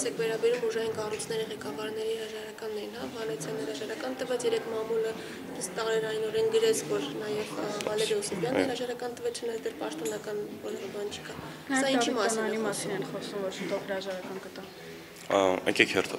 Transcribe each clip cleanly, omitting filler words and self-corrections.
եք վերաբերում ուժային կառույցների ղեկավարների հրաժարականներին, հա, Վանեցյանի հրաժարական տվեց, երեք մամուլը տարերայնորեն գրեց, որ նաև Վալերի Հովսեփյանը հրաժարական տվեց, չնայած դեռ պաշտոնական որևէ բան չկա։ Սա ինչի մասին են խոսում, որ շուտով հրաժարական կտա։ Եկեք հերթով։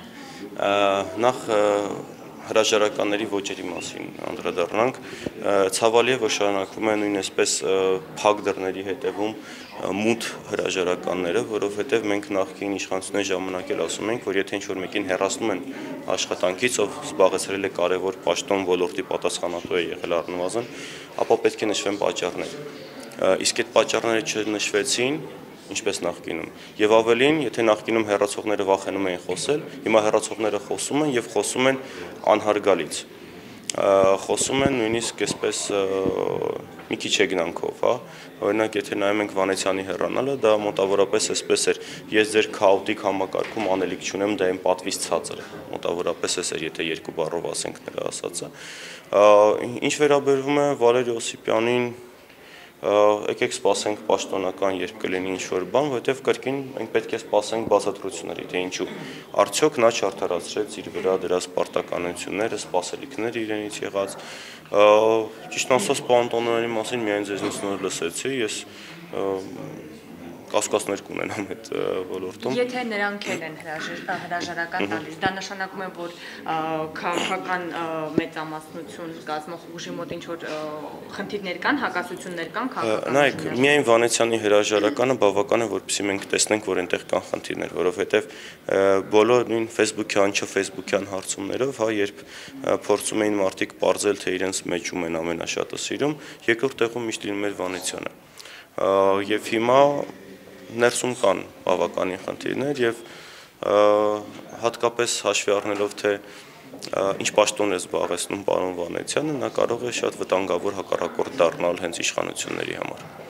Նախ հրաժարականների ոճերի մասին անդրադառնանք, ցավալի է, որ շարունակվում է նույն այսպես փակ դռների հետևում մութ հրաժարականները, որովհետև մենք նախկին իշխանությունների ժամանակ էլ ասում ենք, որ եթե ինչ-որ մեկին հեռացնում են աշխատանքից, ով զբաղեցրել է կարևոր պաշտոն, ոլորտի պատասխանատու է եղել առնվազն, ապա պետք է նշվեն պատճառներ։ Իսկ այդ պատճառները չնշվեցին, ինչպես նախկինում։ Եվ ավելին, եթե նախկինում հեռացողները վախենում էին խոսել, հիմա հեռացողները խոսում են եւ խոսում են անհարգալից։ Խոսում են նույնիսկ այսպես մի քիչ եկնանքով, հա։ Օրինակ, եթե նայում ենք Վանեցյանի հեռանալը, դա մոտավորապես այսպես էր. ես ձեր քաոտիկ համակարգում անելիք չունեմ, դա իմ պատվից ցածր է։ Մոտավորապես էս էր, եթե երկու բառով ասենք նրա ասածը։ Ինչ վերաբերվում է Վալերի Հովսեփյանին, եկեք սպասենք պաշտոնական երբ կլինի ինչ-որ բան, որովհետև կրկին մենք պետք է սպասենք բացատրությունների, թե ինչու արդյոք նա չարդարացրեց իր վրա դրած պարտականությունները, սպասելիքները իրենից եղած։ Ճիշտ ասած, պանտոնների մասին միայն ձեզնից նոր լսեցի, ես կասկածներ կունենամ այդ ոլորտում։ Եթե նրանք են հրաժարական տալիս, դա նշանակում է, որ քաղաքական մեծամասնություն կազմող ուժի մոտ ինչ-որ խնդիրներ կան, հակասություններ կան քաղաքական։ Նայեք, միայն Վանեցյանի հրաժարականը բավական է, որպեսզի մենք տեսնենք, որ այնտեղ կան խնդիրներ, որովհետև բոլոր նույն Facebook-յան, չֆեյսբուքյան հարցումներով, հա, երբ փորձում էին մարդիկ պարզել, թե իրենց մեջ ում են ամենաշատը սիրում, երկրորդ տեղում միշտ լինում էր Վանեցյանը։ Եվ հիմա ներսում կան բավականին խնդիրներ եւ հատկապես հաշվի առնելով, թե ինչ պաշտոն է զբաղեցնում պարոն Վանեցյանը, նա կարող է շատ վտանգավոր հակառակորդ դառնալ հենց իշխանությունների համար։